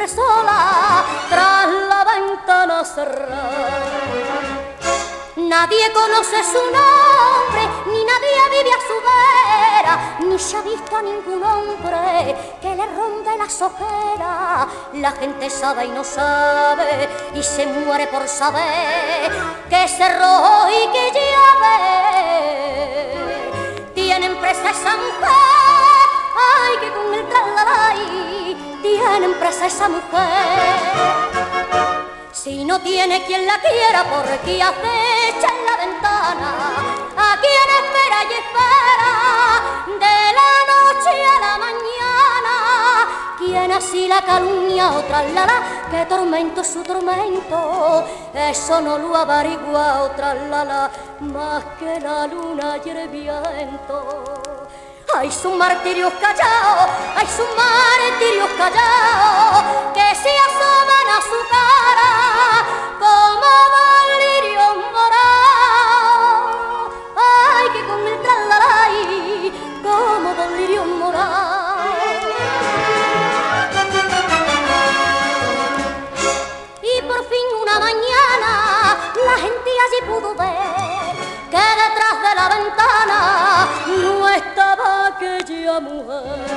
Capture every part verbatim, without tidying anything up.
siempre sola tras la ventana cerrada. Nadie conoce su nombre, ni nadie vive a su vera, ni se ha visto a ningún hombre que le ronde las ojeras. La gente sabe y no sabe, y se muere por saber que cerró y que llave. Tienen presa esa mujer, ay, que con el tralalay tienen presa esa mujer. Si no tiene quien la quiera, porque acecha en la ventana a quien espera y espera de la noche a la mañana. Quien así la calumnia o traslala, que tormento es su tormento, eso no lo averigua o traslala más que la luna y el viento. Hay sus martirios callados, hay sus martirios callados, que se asoman a su cara como delirios morados. Ay, que con el tralalay, como delirios morados. Y por fin una mañana la gente allí pudo ver que detrás de la ventana no estaba aquella mujer.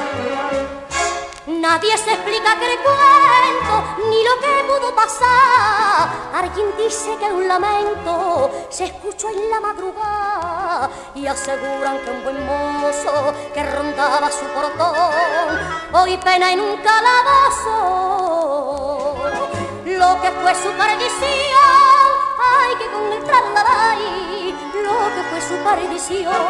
Nadie se explica aquel cuento, ni lo que pudo pasar. Alguien dice que un lamento se escuchó en la madrugada, y aseguran que un buen mozo que rondaba su portón hoy pena en un calabozo. Lo que fue su perdición, ay, que con el tralalay, lo que fue su perdición.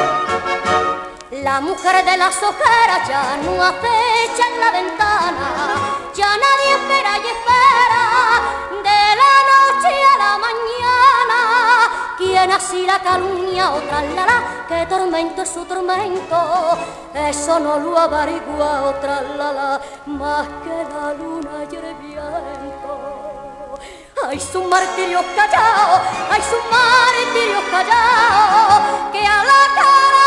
La mujer de las ojeras ya no acecha en la ventana, ya nadie espera y espera de la noche a la mañana. Quien así la calumnia o traslala, que tormento es su tormento, eso no lo averigua o traslala más que la luna y el viento. Hay sus martirios callados, hay sus martirios callados, que a la cara